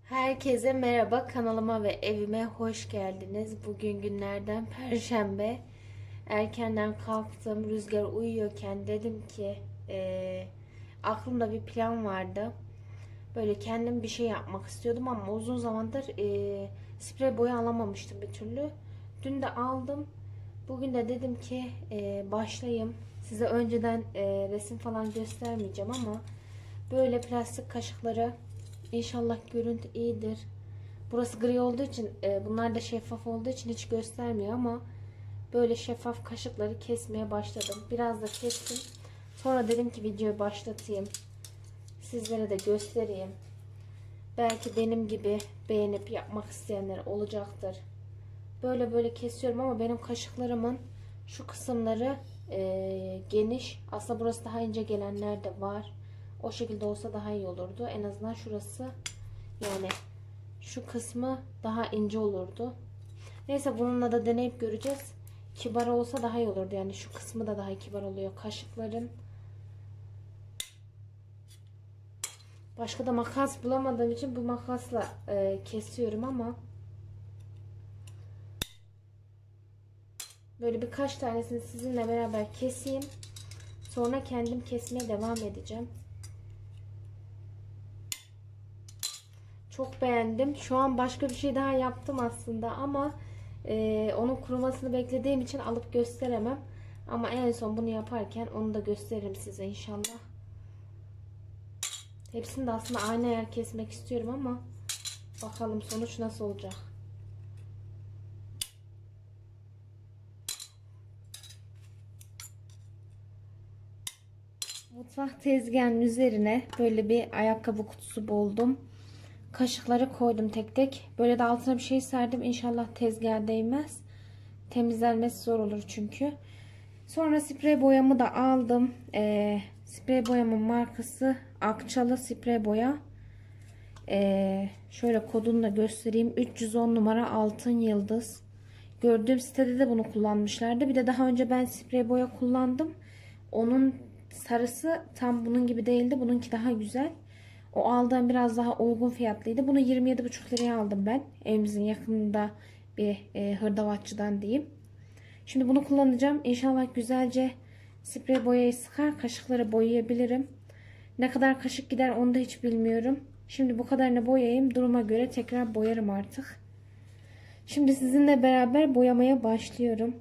Herkese merhaba, kanalıma ve evime hoş geldiniz. Bugün günlerden Perşembe. Erkenden kalktım. Rüzgar uyuyorken dedim ki aklımda bir plan vardı. Böyle kendim bir şey yapmak istiyordum ama uzun zamandır sprey boya alamamıştım bir türlü. Dün de aldım. Bugün de dedim ki başlayayım. Size önceden resim falan göstermeyeceğim ama böyle plastik kaşıkları, inşallah görüntü iyidir. Burası gri olduğu için bunlar da şeffaf olduğu için hiç göstermiyor ama böyle şeffaf kaşıkları kesmeye başladım. Biraz da kestim. Sonra dedim ki videoyu başlatayım. Sizlere de göstereyim. Belki benim gibi beğenip yapmak isteyenler olacaktır. Böyle böyle kesiyorum ama benim kaşıklarımın şu kısımları geniş. Aslında burası daha ince gelenler de var. O şekilde olsa daha iyi olurdu. En azından şurası, yani şu kısmı daha ince olurdu. Neyse, bununla da deneyip göreceğiz. Kibar olsa daha iyi olurdu. Yani şu kısmı da daha kibar oluyor kaşıkların. Başka da makas bulamadığım için bu makasla kesiyorum ama böyle birkaç tanesini sizinle beraber keseyim. Sonra kendim kesmeye devam edeceğim. Çok beğendim. Şu an başka bir şey daha yaptım aslında ama onun kurumasını beklediğim için alıp gösteremem. Ama en son bunu yaparken onu da gösteririm size inşallah. Hepsini de aslında aynı yer kesmek istiyorum ama bakalım sonuç nasıl olacak. Mutfak tezgahının üzerine böyle bir ayakkabı kutusu buldum. Kaşıkları koydum tek tek. Böyle de altına bir şey serdim. İnşallah tezgaha değmez. Temizlenmesi zor olur çünkü. Sonra sprey boyamı da aldım. Sprey boyamın markası Akçalı sprey boya. Şöyle kodunu da göstereyim. 310 numara altın yıldız. Gördüğüm sitede de bunu kullanmışlardı. Bir de daha önce ben sprey boya kullandım. Onun sarısı tam bunun gibi değildi. Bununki daha güzel. O aldığım biraz daha uygun fiyatlıydı. Bunu 27,5 liraya aldım ben. Evimizin yakınında bir hırdavatçıdan diyeyim. Şimdi bunu kullanacağım. İnşallah güzelce sprey boyayı sıkar kaşıkları boyayabilirim. Ne kadar kaşık gider onu da hiç bilmiyorum. Şimdi bu kadarını boyayayım. Duruma göre tekrar boyarım artık. Şimdi sizinle beraber boyamaya başlıyorum.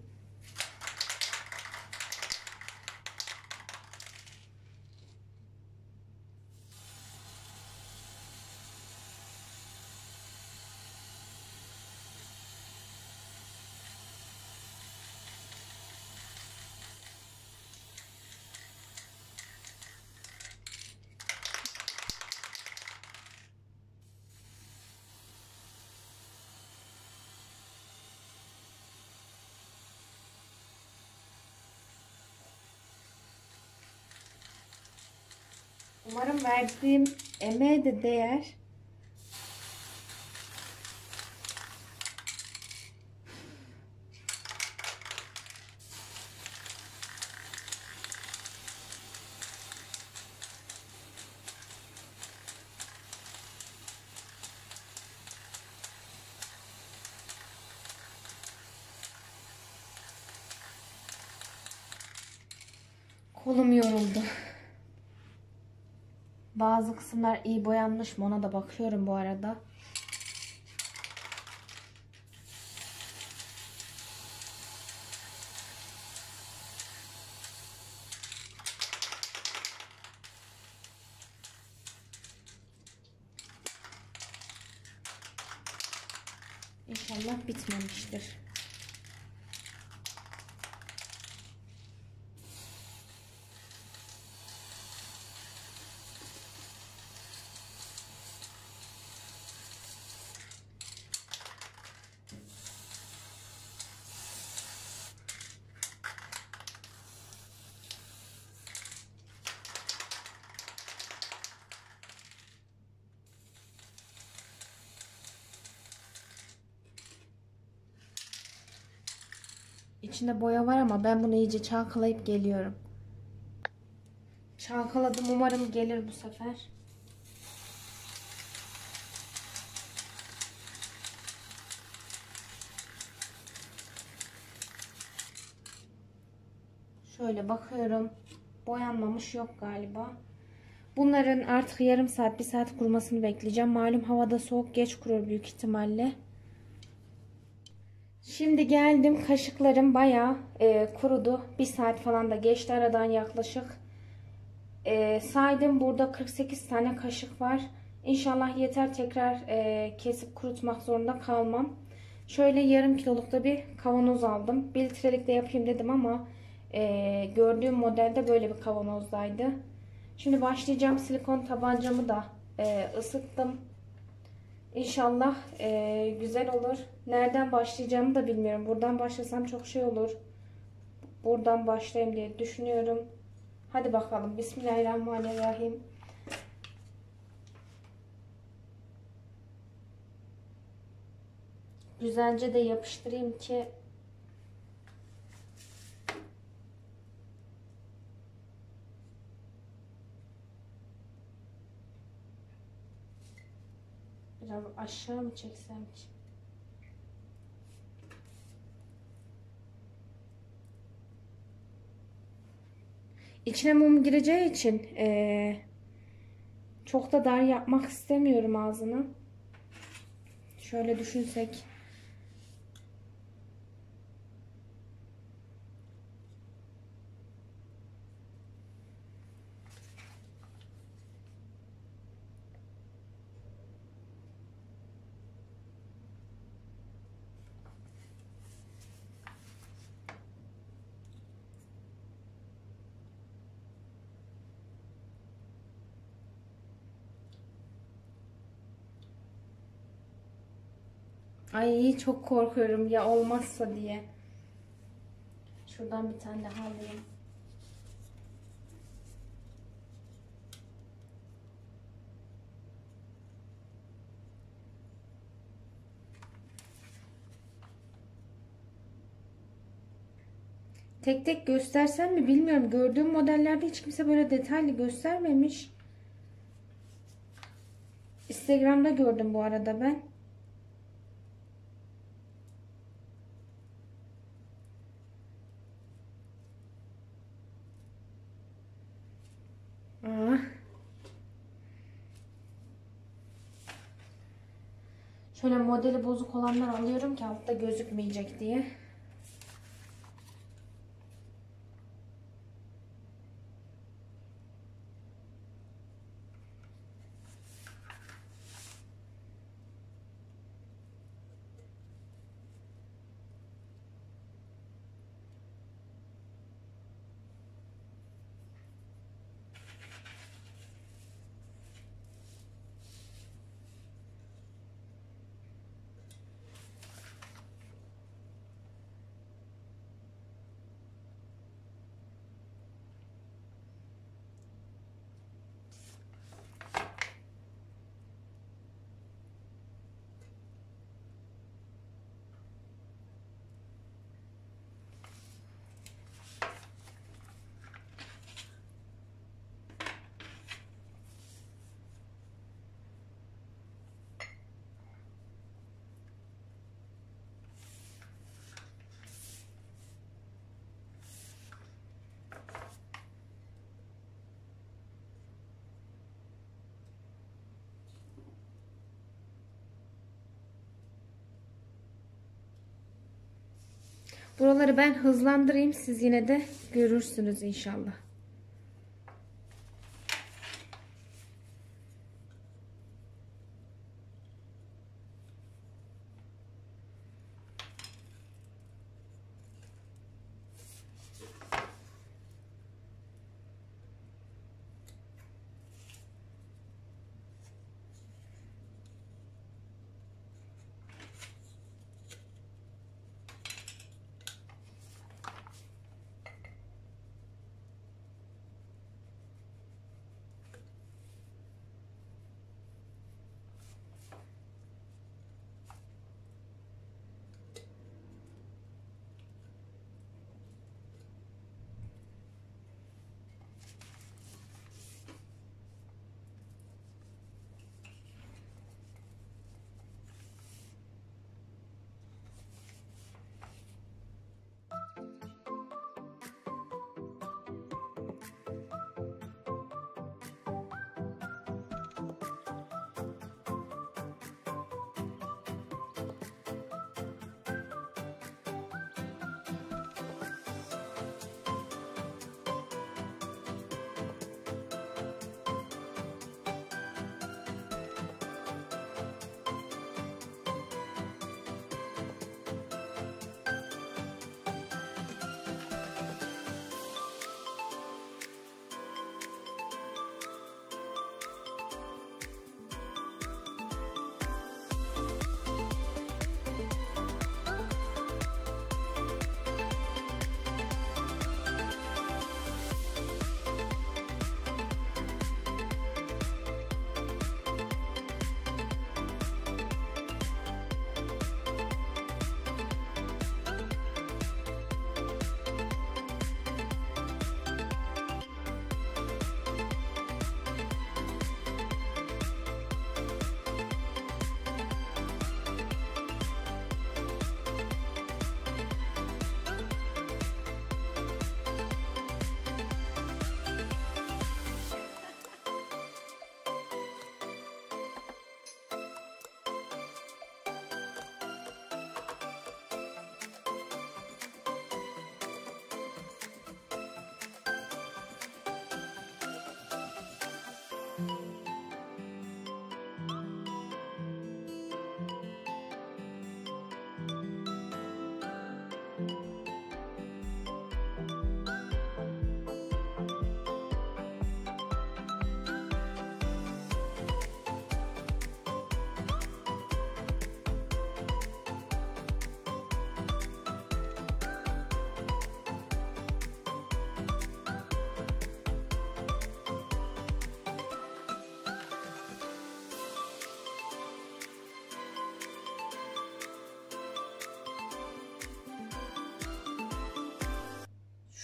Umarım verdiğim emeğe de değer. Kolum yoruldu. Bazı kısımlar iyi boyanmış mı ona da bakıyorum bu arada. İnşallah bitmemiştir. İçinde boya var ama ben bunu iyice çalkalayıp geliyorum. Çalkaladım, umarım gelir bu sefer. Şöyle bakıyorum. Boyanmamış, yok galiba. Bunların artık yarım saat, bir saat kurumasını bekleyeceğim. Malum havada soğuk, geç kurur büyük ihtimalle. Şimdi geldim. Kaşıklarım bayağı kurudu. Bir saat falan da geçti aradan yaklaşık. Saydım, burada 48 tane kaşık var. İnşallah yeter, tekrar kesip kurutmak zorunda kalmam. Şöyle yarım kiloluk da bir kavanoz aldım. 1 litrelik de yapayım dedim ama gördüğüm modelde böyle bir kavanozdaydı. Şimdi başlayacağım. Silikon tabancamı da ısıttım. İnşallah güzel olur. Nereden başlayacağımı da bilmiyorum. Buradan başlasam çok şey olur. Buradan başlayayım diye düşünüyorum. Hadi bakalım. Bismillahirrahmanirrahim. Güzelce de yapıştırayım ki biraz aşağı mı çeksem ki? İçine mum gireceği için çok da dar yapmak istemiyorum ağzını. Şöyle düşünsek. Ay, çok korkuyorum ya olmazsa diye. Şuradan bir tane daha alayım. Tek tek göstersem mi bilmiyorum. Gördüğüm modellerde hiç kimse böyle detaylı göstermemiş. Instagram'da gördüm bu arada ben. Aa. Şöyle modeli bozuk olanlar alıyorum ki altta gözükmeyecek diye. Buraları ben hızlandırayım. Siz yine de görürsünüz inşallah.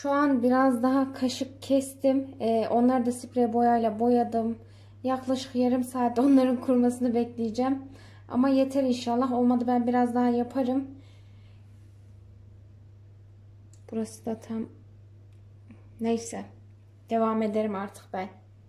Şu an biraz daha kaşık kestim. Onları da sprey boyayla boyadım. Yaklaşık yarım saat onların kurumasını bekleyeceğim. Ama yeter inşallah. Olmadı ben biraz daha yaparım. Burası da tam... Neyse. Devam ederim artık ben.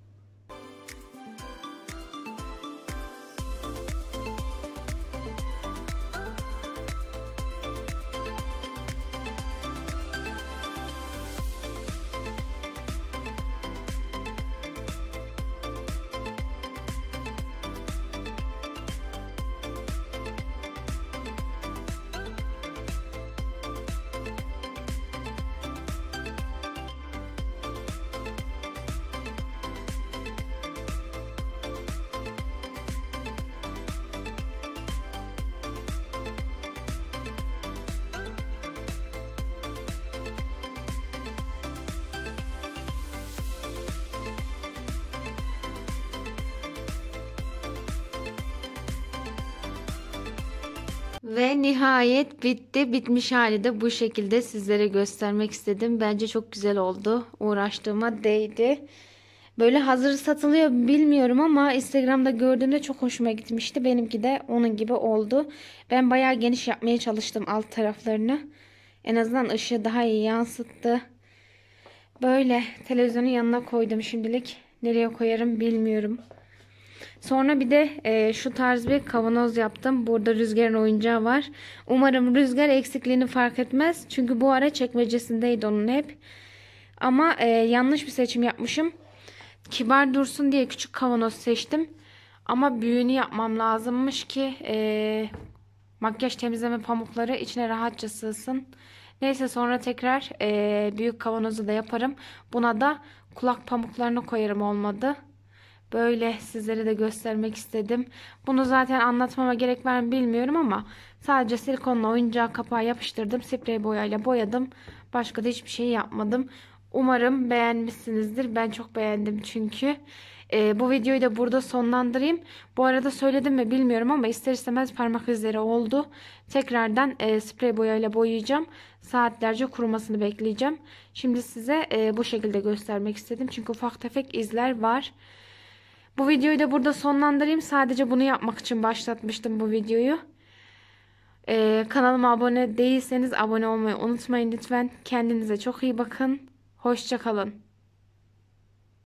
Ve nihayet bitti. Bitmiş hali de bu şekilde sizlere göstermek istedim. Bence çok güzel oldu. Uğraştığıma değdi. Böyle hazır satılıyor bilmiyorum ama Instagram'da gördüğümde çok hoşuma gitmişti. Benimki de onun gibi oldu. Ben bayağı geniş yapmaya çalıştım alt taraflarını. En azından ışığı daha iyi yansıttı. Böyle televizyonun yanına koydum şimdilik. Nereye koyarım bilmiyorum. Sonra bir de şu tarz bir kavanoz yaptım. Burada Rüzgar'ın oyuncağı var. Umarım Rüzgar eksikliğini fark etmez. Çünkü bu ara çekmecesindeydi onun hep. Ama yanlış bir seçim yapmışım. Kibar dursun diye küçük kavanoz seçtim. Ama büyüğünü yapmam lazımmış ki makyaj temizleme pamukları içine rahatça sığsın. Neyse sonra tekrar büyük kavanozu da yaparım. Buna da kulak pamuklarını koyarım olmadı. Böyle sizlere de göstermek istedim. Bunu zaten anlatmama gerek var mı bilmiyorum ama sadece silikonla oyuncağı kapağı yapıştırdım. Sprey boyayla boyadım. Başka da hiçbir şey yapmadım. Umarım beğenmişsinizdir. Ben çok beğendim çünkü. Bu videoyu da burada sonlandırayım. Bu arada söyledim mi bilmiyorum ama ister istemez parmak izleri oldu. Tekrardan sprey boyayla boyayacağım. Saatlerce kurumasını bekleyeceğim. Şimdi size bu şekilde göstermek istedim. Çünkü ufak tefek izler var. Bu videoyu da burada sonlandırayım. Sadece bunu yapmak için başlatmıştım bu videoyu. Kanalıma abone değilseniz abone olmayı unutmayın lütfen. Kendinize çok iyi bakın. Hoşça kalın.